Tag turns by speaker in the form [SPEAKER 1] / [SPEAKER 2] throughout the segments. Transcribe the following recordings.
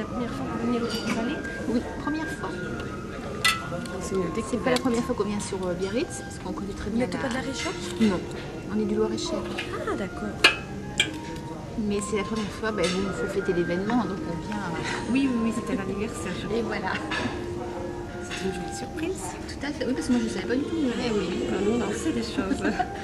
[SPEAKER 1] première fois pour venir au Valais?
[SPEAKER 2] Oui, première fois. C'est pas la première fois qu'on vient sur Biarritz, parce qu'on connaît très
[SPEAKER 1] Vous
[SPEAKER 2] bien
[SPEAKER 1] n'êtes pas de la région?
[SPEAKER 2] Non, on est du Loir-et-Cher.
[SPEAKER 1] Ah, d'accord.
[SPEAKER 2] Mais c'est la première fois, ben, il faut fêter l'événement, donc on vient...
[SPEAKER 1] Oui, oui, oui, c'était l'anniversaire.
[SPEAKER 2] Et voilà.
[SPEAKER 1] C'est une jolie surprise.
[SPEAKER 2] Tout à fait, oui, parce que moi je ne savais pas du tout.
[SPEAKER 1] Eh oui, nous on en sait des choses.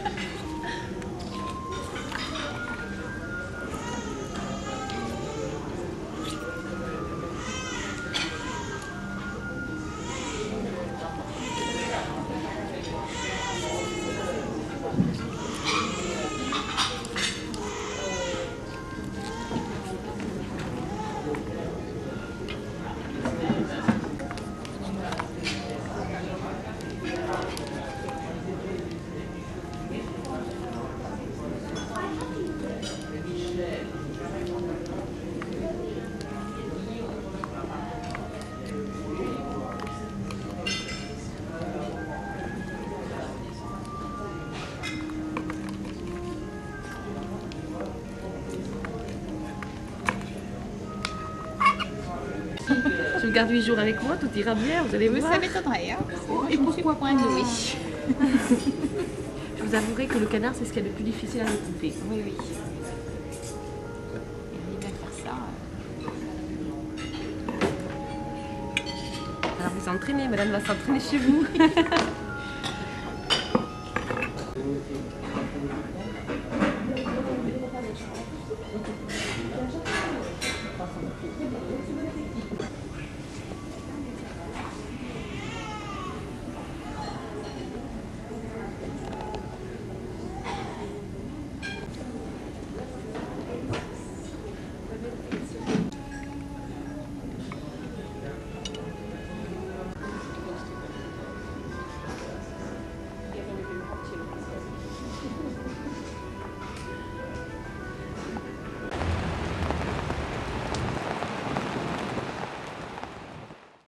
[SPEAKER 1] Je vous garde 8 jours avec moi, tout ira bien, vous allez voir.
[SPEAKER 2] Ça m'étonnerait, hein. Et pourquoi point de oui.
[SPEAKER 1] Je vous avouerai que le canard, c'est ce qu'il y a de plus difficile à découper.
[SPEAKER 2] Oui, oui. Il va faire ça.
[SPEAKER 1] Alors vous entraînez, madame va s'entraîner chez vous.